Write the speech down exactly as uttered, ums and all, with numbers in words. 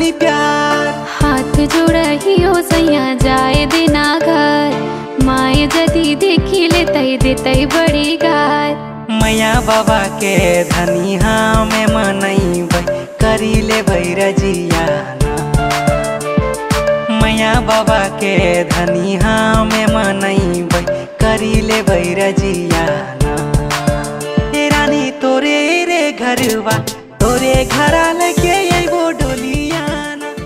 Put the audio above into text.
तनी प्यार। हाथ जोड़हियो सैया जाए देना घर, माए जदी देखी ले तई देतई बड़ी गाय। मैया बाबा के धनी हाँ में मनैबै करी ले भैरजिया। मैया बाबा के धनी हाँ में मनैबै करी ले भैरजिया।